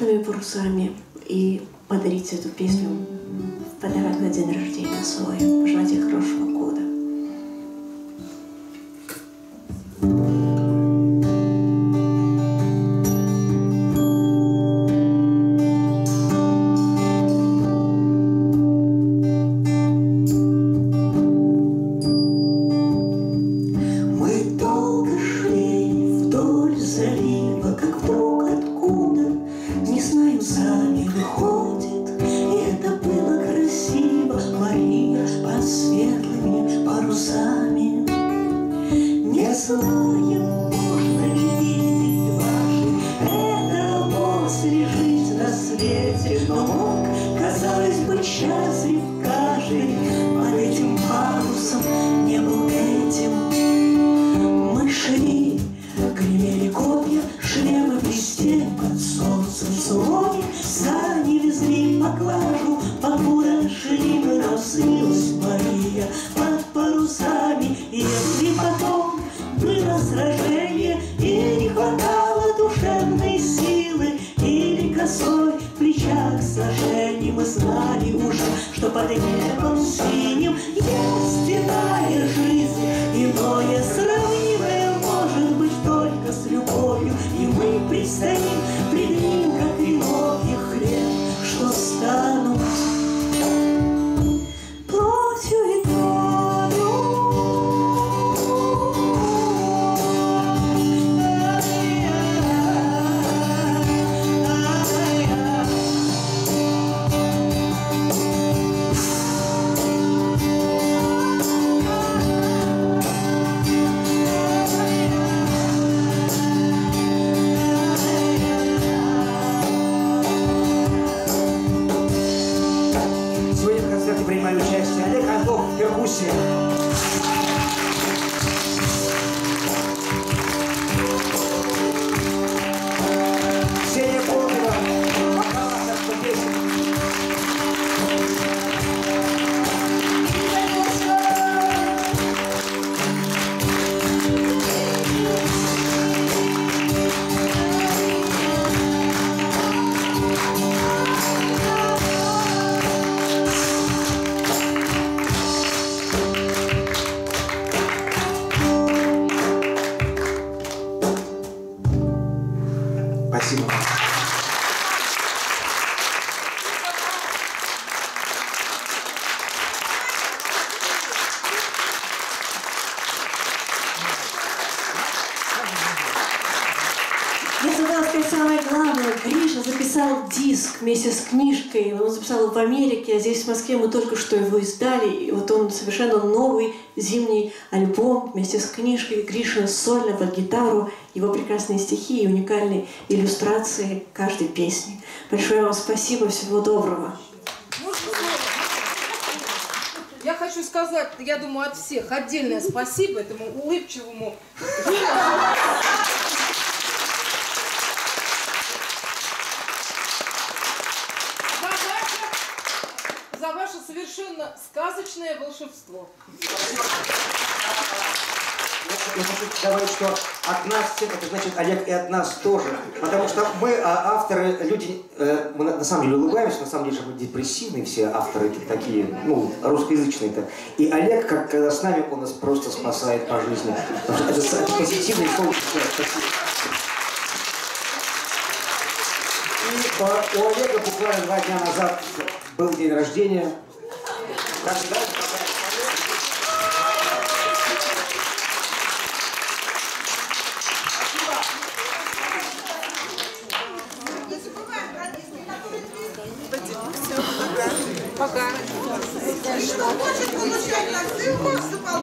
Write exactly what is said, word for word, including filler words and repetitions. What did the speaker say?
светлыми парусами и подарить эту песню в подарок на день рождения свой. Пожелать ей хорошего года. Сами выходит, и это было красиво. Мария под светлыми парусами. Не знаем, можно ли видеть дважды это после жизнь на свете. Но мог, казалось бы, счастлив каждый. Под этим парусом не был этим. Мы шли, гремели копья, шлемы блестели под солнцем слоне. Сани везли поклажу, покуда шли мы, нам снилась Мария под парусами. И если потом было сражение, и не хватало душевной силы, или косой плеча к сожжению, мы знали уже, что под небом синим есть иная жизнь, иное сравнимое может быть только с любовью. И мы предстоим пред ним, как виновьих лет, что станут плотью и кровью. Принимали участие Олег Антох, перкуссия. Ксения Колдова, вокал, авторство песен. Спасибо. Я забыла сказать самое главное. Гриша записал диск вместе с книжкой. Он записал его в Америке, а здесь в Москве мы только что его издали. И вот он совершенно новый зимний альбом вместе с книжкой. Гриша сольно под гитару, его прекрасные стихи и уникальные иллюстрации каждой песни. Большое вам спасибо, всего доброго. Я хочу сказать, я думаю, от всех отдельное спасибо этому улыбчивому за ваше совершенно сказочное волшебство. Я хочу добавить, что от нас всех, это значит Олег и от нас тоже. Потому что мы, авторы, люди, мы на самом деле улыбаемся, на самом деле мы депрессивные все авторы такие, ну, русскоязычные-то. И Олег, как когда с нами, он нас просто спасает по жизни. Потому что это, это позитивный солнечный свет. И у Олега буквально два дня назад был день рождения. Пока.